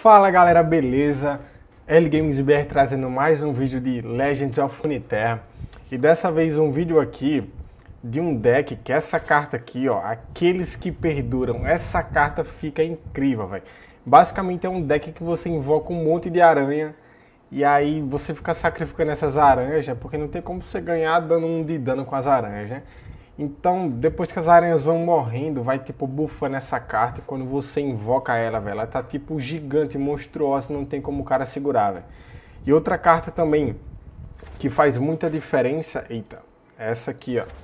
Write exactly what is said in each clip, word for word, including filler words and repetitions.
Fala galera, beleza? L Games B R trazendo mais um vídeo de Legends of Runeterra. E dessa vez um vídeo aqui de um deck que essa carta aqui, ó, aqueles que perduram, essa carta fica incrível, velho. Basicamente é um deck que você invoca um monte de aranha e aí você fica sacrificando essas aranhas, né? Porque não tem como você ganhar dando um de dano com as aranhas, né? Então, depois que as aranhas vão morrendo, vai tipo bufando essa carta e quando você invoca ela, velho, ela tá tipo gigante, monstruosa, não tem como o cara segurar, velho. E outra carta também que faz muita diferença, eita, essa aqui, ó.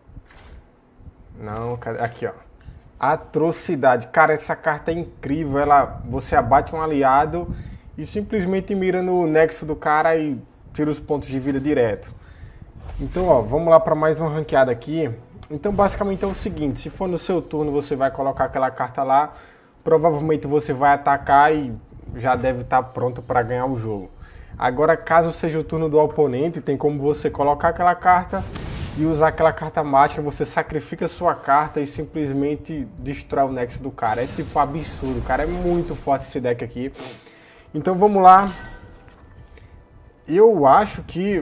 Não, aqui, ó. Atrocidade. Cara, essa carta é incrível, ela, você abate um aliado e simplesmente mira no nexo do cara e tira os pontos de vida direto. Então, ó, vamos lá para mais uma ranqueada aqui. Então, basicamente é o seguinte, se for no seu turno, você vai colocar aquela carta lá, provavelmente você vai atacar e já deve estar pronto para ganhar o jogo. Agora, caso seja o turno do oponente, tem como você colocar aquela carta e usar aquela carta mágica, você sacrifica a sua carta e simplesmente destrói o nexo do cara. É tipo absurdo, cara, é muito forte esse deck aqui. Então, vamos lá. Eu acho que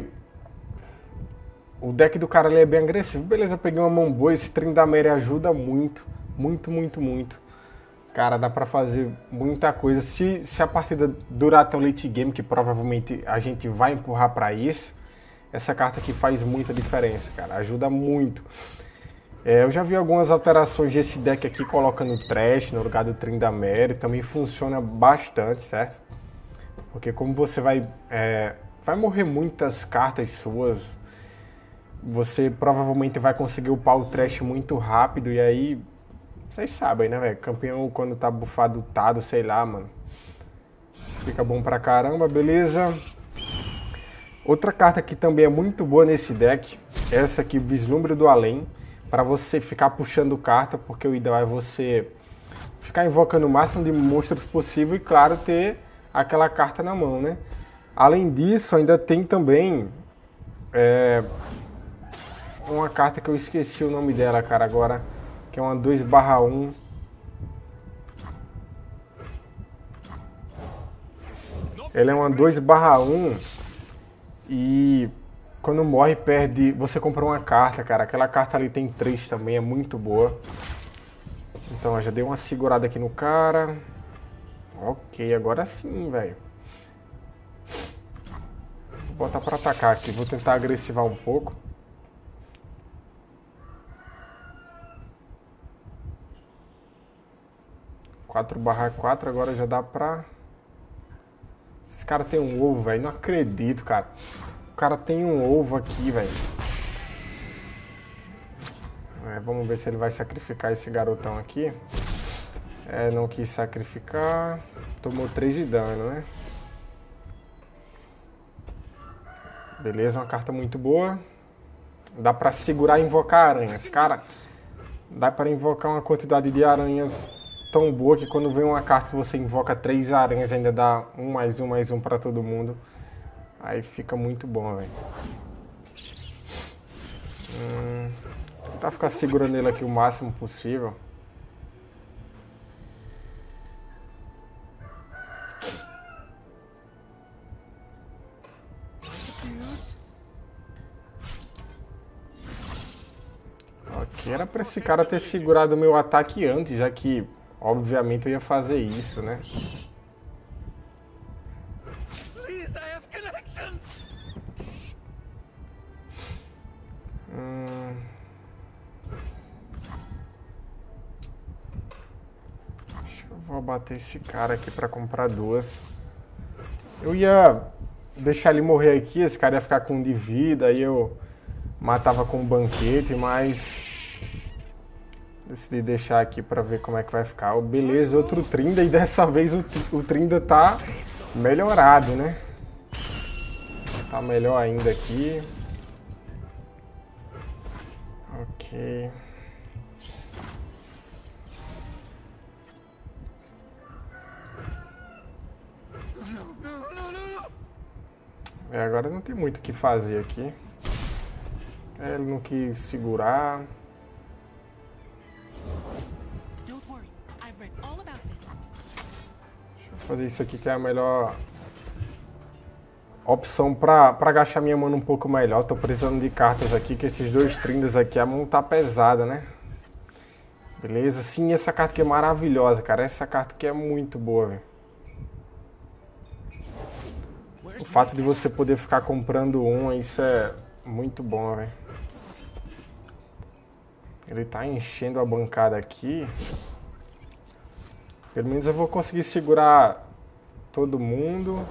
o deck do cara ali é bem agressivo. Beleza, eu peguei uma mão boa. Esse Tryndamere ajuda muito. Muito, muito, muito. Cara, dá pra fazer muita coisa. Se, se a partida durar até o late game, que provavelmente a gente vai empurrar pra isso, essa carta aqui faz muita diferença, cara. Ajuda muito. É, eu já vi algumas alterações desse deck aqui, colocando Trash no lugar do Tryndamere. Também funciona bastante, certo? Porque como você vai... É, vai morrer muitas cartas suas... Você provavelmente vai conseguir upar o Trash muito rápido e aí... Vocês sabem, né, velho? Campeão quando tá bufado, tado, sei lá, mano. Fica bom pra caramba, beleza? Outra carta que também é muito boa nesse deck. Essa aqui, Vislumbre do Além. Pra você ficar puxando carta, porque o ideal é você ficar invocando o máximo de monstros possível e, claro, ter aquela carta na mão, né? Além disso, ainda tem também... É... uma carta que eu esqueci o nome dela, cara, agora, que é uma dois barra um. Ela é uma dois barra um e quando morre perde, você compra uma carta, cara. Aquela carta ali tem três também, é muito boa. Então, eu já dei uma segurada aqui no cara. Ok, agora sim, velho. Vou botar pra atacar aqui, vou tentar agressivar um pouco. quatro barra quatro, agora já dá pra... Esse cara tem um ovo, velho. Não acredito, cara. O cara tem um ovo aqui, velho. É, vamos ver se ele vai sacrificar esse garotão aqui. É, não quis sacrificar. Tomou três de dano, né? Beleza, uma carta muito boa. Dá pra segurar e invocar aranhas. Cara, dá pra invocar uma quantidade de aranhas tão boa que quando vem uma carta que você invoca três aranhas ainda dá um mais um mais um pra todo mundo. Aí fica muito bom, velho. Hum, tentar ficar segurando ele aqui o máximo possível. Ok, era pra esse cara ter segurado o meu ataque antes, já que obviamente eu ia fazer isso, né? Hum... Deixa eu vou bater esse cara aqui pra comprar duas. Eu ia deixar ele morrer aqui, esse cara ia ficar com um de vida, aí eu matava com um banquete, mas... decidi deixar aqui pra ver como é que vai ficar. Beleza, outro Trinda e dessa vez o, o Trinda tá melhorado, né? Tá melhor ainda aqui. Ok. É, agora não tem muito o que fazer aqui. É, ele não quis segurar. Vou fazer isso aqui que é a melhor opção pra, pra gastar minha mana um pouco melhor. Tô precisando de cartas aqui, que esses dois trindas aqui, a mão tá pesada, né? Beleza? Sim, essa carta aqui é maravilhosa, cara. Essa carta aqui é muito boa, velho. O fato de você poder ficar comprando um, isso é muito bom, velho. Ele tá enchendo a bancada aqui. Pelo menos eu vou conseguir segurar todo mundo.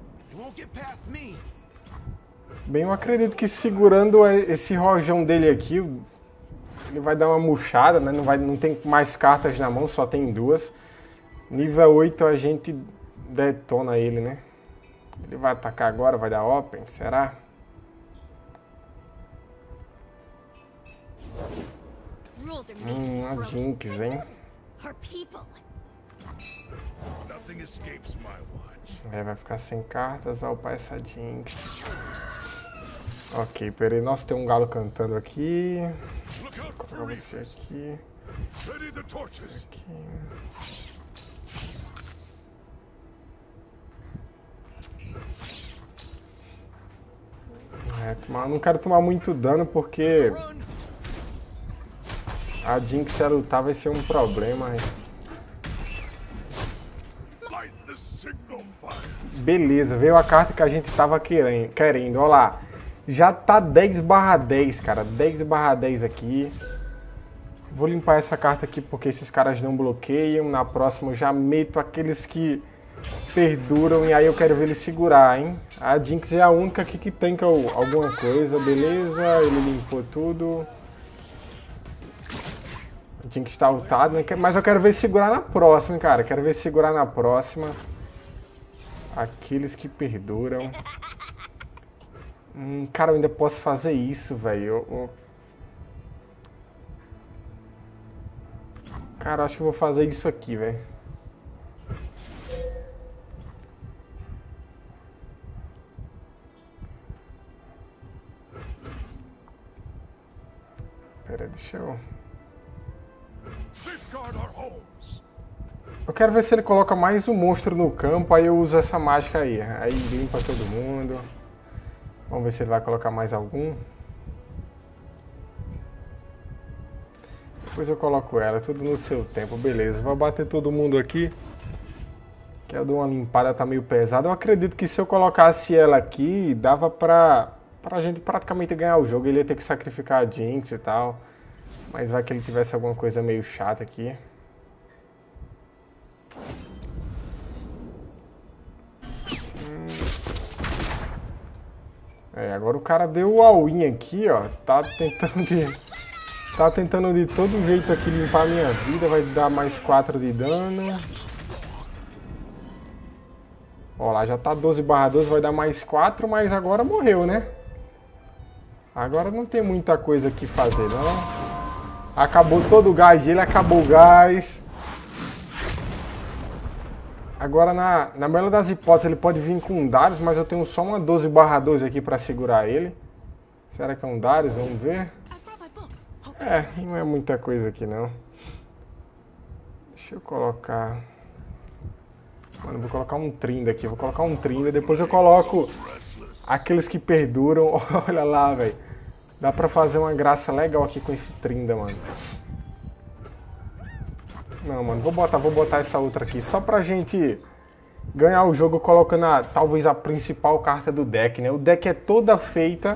Bem, eu acredito que segurando esse rojão dele aqui, ele vai dar uma murchada, né? Não, vai, não tem mais cartas na mão, só tem duas. Nível oito a gente detona ele, né? Ele vai atacar agora, vai dar open, será? Hum, a Jinx, hein? É, vai ficar sem cartas, vai upar essa Jinx. Ok, peraí, nossa, tem um galo cantando aqui. Vou colocar você aqui. Aqui. É, tomar, não quero tomar muito dano porque a Jinx, se ela lutar, vai ser um problema. Beleza, veio a carta que a gente tava querendo, querendo. Olha lá, já tá dez barra dez, cara, dez barra dez aqui. Vou limpar essa carta aqui porque esses caras não bloqueiam. Na próxima eu já meto aqueles que perduram e aí eu quero ver ele segurar, hein? A Jinx é a única aqui que tanca alguma coisa, beleza, ele limpou tudo. A Jinx tá ultado, né? Mas eu quero ver segurar na próxima, hein, cara. Quero ver segurar na próxima. Aqueles que perduram. Hum, cara, eu ainda posso fazer isso, velho. Eu, eu... Cara, eu acho que eu vou fazer isso aqui, velho. Pera aí, deixa eu... Eu quero ver se ele coloca mais um monstro no campo, aí eu uso essa mágica aí. Aí limpa todo mundo. Vamos ver se ele vai colocar mais algum. Depois eu coloco ela, tudo no seu tempo, beleza. Vou bater todo mundo aqui. Que eu dou uma limpada, tá meio pesada. Eu acredito que se eu colocasse ela aqui, dava pra, pra gente praticamente ganhar o jogo. Ele ia ter que sacrificar a Jinx e tal. Mas vai que ele tivesse alguma coisa meio chata aqui. Hum. É, agora o cara deu o all-in aqui, ó. Tá tentando de... Tá tentando de todo jeito aqui limpar a minha vida. Vai dar mais quatro de dano. Ó lá, já tá doze barra doze, vai dar mais quatro, mas agora morreu, né? Agora não tem muita coisa que fazer, não. Acabou todo o gás dele, acabou o gás. Agora, na, na melhor das hipóteses, ele pode vir com um Darius, mas eu tenho só uma doze barra doze aqui pra segurar ele. Será que é um Darius? Vamos ver. É, não é muita coisa aqui, não. Deixa eu colocar... Mano, vou colocar um Trinda aqui. Vou colocar um Trinda, depois eu coloco aqueles que perduram. Olha lá, velho. Dá pra fazer uma graça legal aqui com esse Trinda, mano. Não, mano, vou botar, vou botar essa outra aqui. Só pra gente ganhar o jogo colocando a, talvez a principal carta do deck, né? O deck é toda feita.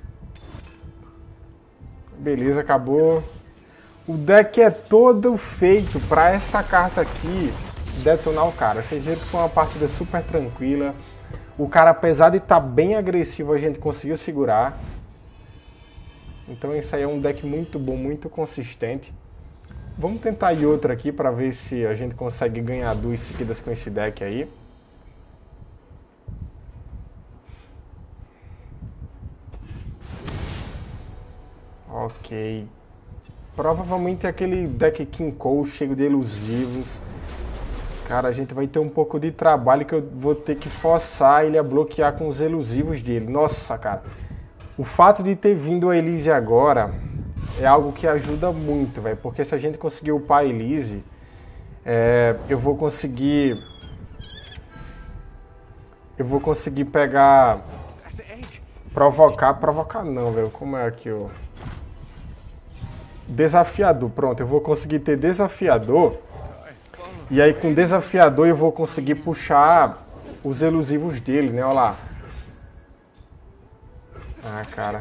Beleza, acabou. O deck é todo feito pra essa carta aqui detonar o cara. Vocês viram que foi uma partida super tranquila. O cara, apesar de estar bem agressivo, a gente conseguiu segurar. Então isso aí é um deck muito bom, muito consistente. Vamos tentar ir outra aqui para ver se a gente consegue ganhar duas seguidas com esse deck aí. Ok. Provavelmente é aquele deck King Cole cheio de elusivos. Cara, a gente vai ter um pouco de trabalho que eu vou ter que forçar ele a bloquear com os elusivos dele. Nossa, cara. O fato de ter vindo a Elise agora é algo que ajuda muito, velho. Porque se a gente conseguir upar a Elise, é, eu vou conseguir eu vou conseguir pegar... Provocar, provocar não, velho. Como é aqui o... Desafiador, pronto. Eu vou conseguir ter desafiador. E aí com desafiador eu vou conseguir puxar os elusivos dele, né? Olha lá. Ah, cara.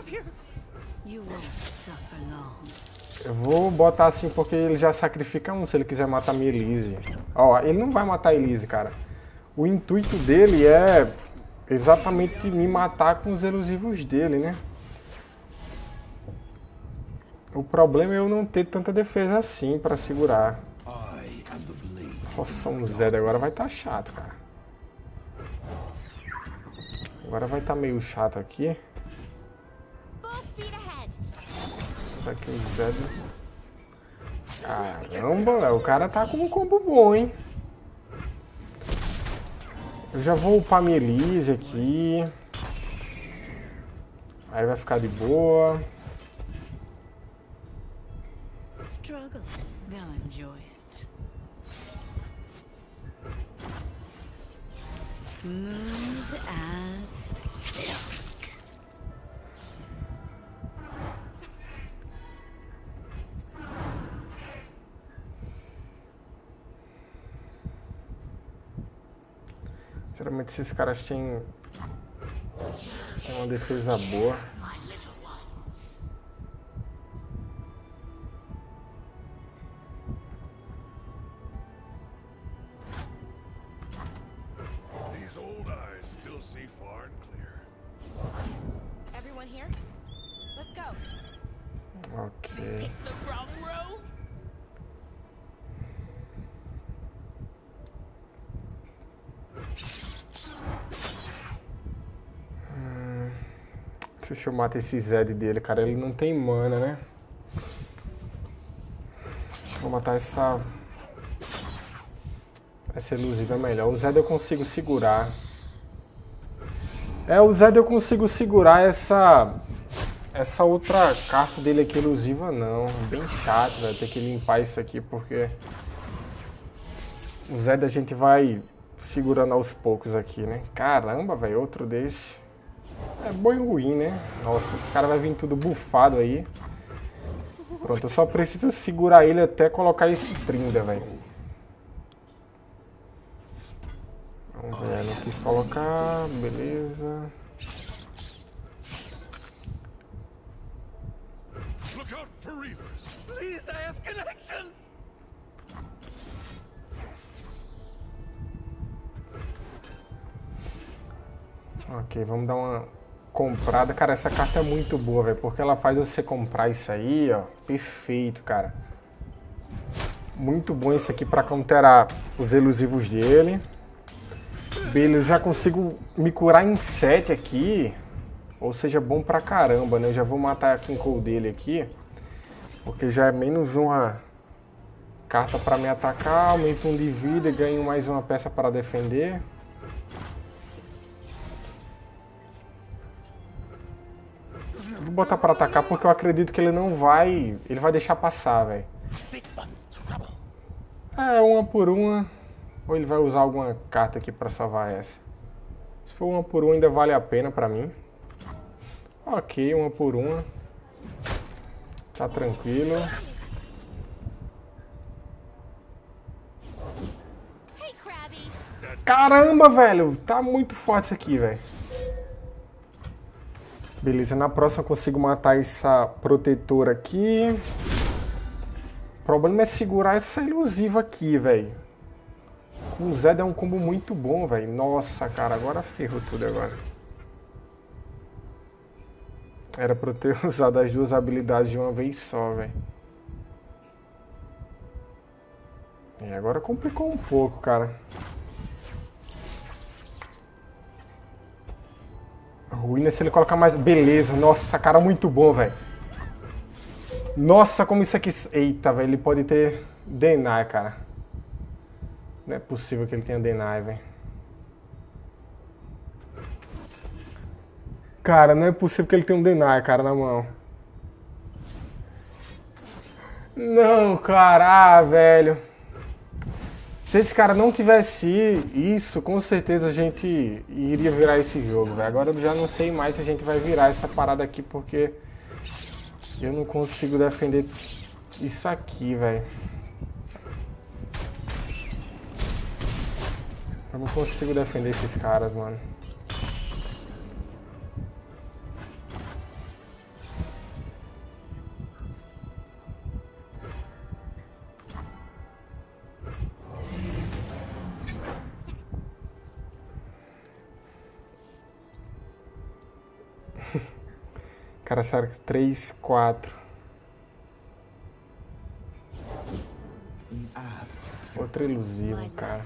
Eu vou botar assim porque ele já sacrifica um se ele quiser matar minha Elise. Ó, ele não vai matar a Elise, cara. O intuito dele é exatamente me matar com os elusivos dele, né? O problema é eu não ter tanta defesa assim pra segurar. Nossa, um Zed agora vai estar chato, cara. Agora vai estar meio chato aqui. Aqui o Zed. Caramba, véio, o cara tá com um combo bom, hein? Eu já vou upar minha Elise aqui. Aí vai ficar de boa. Struggle, they'll enjoy it. Smooth as silk. Geralmente esses caras têm, têm uma defesa boa. Ok. Hum, deixa eu matar esse Zed dele, cara. Ele não tem mana, né? Deixa eu matar essa... Essa elusiva é melhor. O Zed eu consigo segurar. É, o Zed eu consigo segurar essa... Essa outra carta dele aqui elusiva não. Bem chato, velho. Ter que limpar isso aqui porque... O Zed a gente vai segurando aos poucos aqui, né? Caramba, velho. Outro desse. É bom e ruim, né? Nossa, os caras vão vir tudo bufado aí. Pronto, eu só preciso segurar ele até colocar esse trinda, velho. Vamos ver, não quis colocar. Beleza. Ok, vamos dar uma comprada. Cara, essa carta é muito boa, velho, porque ela faz você comprar isso aí, ó. Perfeito, cara. Muito bom isso aqui pra counterar os elusivos dele. Beleza, eu já consigo me curar em sete aqui. Ou seja, bom pra caramba, né? Eu já vou matar a King Cole dele aqui. Porque já é menos uma carta pra me atacar. Aumento um de vida e ganho mais uma peça para defender. Vou botar pra atacar porque eu acredito que ele não vai... Ele vai deixar passar, velho. É, uma por uma. Ou ele vai usar alguma carta aqui pra salvar essa. Se for uma por uma ainda vale a pena pra mim. Ok, uma por uma. Tá tranquilo. Caramba, velho. Tá muito forte isso aqui, velho. Beleza, na próxima eu consigo matar essa protetora aqui. O problema é segurar essa ilusiva aqui, velho. Com o Zed é um combo muito bom, velho. Nossa, cara, agora ferrou tudo agora. Era pra eu ter usado as duas habilidades de uma vez só, velho. E agora complicou um pouco, cara. Ruim é se ele colocar mais... Beleza, nossa, cara, muito bom, velho. Nossa, como isso aqui... Eita, velho, ele pode ter Deny, cara. Não é possível que ele tenha Deny, velho. Cara, não é possível que ele tenha um Deny, cara, na mão. Não, cara, ah, velho. Se esse cara não tivesse isso, com certeza a gente iria virar esse jogo, velho. Agora eu já não sei mais se a gente vai virar essa parada aqui, porque eu não consigo defender isso aqui, velho. Eu não consigo defender esses caras, mano. Cara, sério, três, quatro. Outro ilusivo, cara.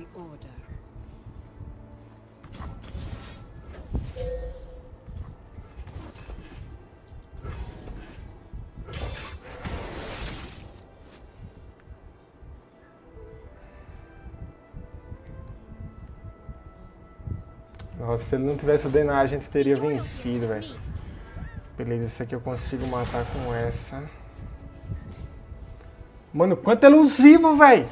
Nossa, se ele não tivesse o D N A, a gente teria vencido, velho. Beleza, esse aqui eu consigo matar com essa. Mano, quanto elusivo, velho!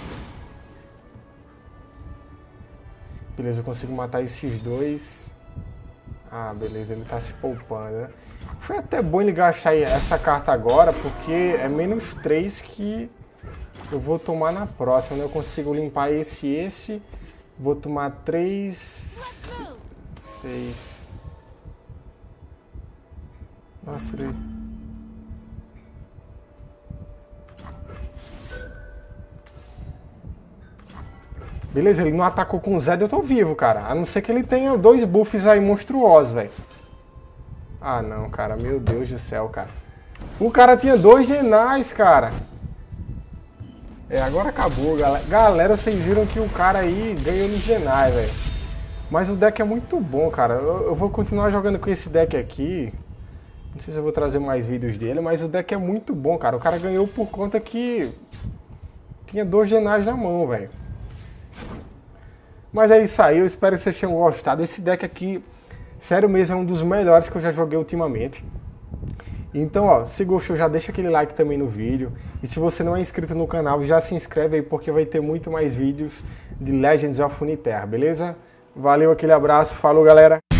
Beleza, eu consigo matar esses dois. Ah, beleza, ele tá se poupando, né? Foi até bom ele gastar essa carta agora, porque é menos três que eu vou tomar na próxima, né? Eu consigo limpar esse e esse. Vou tomar três, seis. Nossa, ele... Beleza, ele não atacou com o Zed, eu tô vivo, cara. A não ser que ele tenha dois buffs aí monstruosos, velho. Ah, não, cara. Meu Deus do céu, cara. O cara tinha dois genais, cara. É, agora acabou, galera. Galera, vocês viram que o cara aí ganhou no genai, velho. Mas o deck é muito bom, cara. Eu, eu vou continuar jogando com esse deck aqui. Não sei se eu vou trazer mais vídeos dele, mas o deck é muito bom, cara. O cara ganhou por conta que tinha dois genais na mão, velho. Mas é isso aí, eu espero que vocês tenham gostado. Esse deck aqui, sério mesmo, é um dos melhores que eu já joguei ultimamente. Então, ó, se gostou, já deixa aquele like também no vídeo. E se você não é inscrito no canal, já se inscreve aí, porque vai ter muito mais vídeos de Legends of Runeterra, beleza? Valeu, aquele abraço, falou, galera!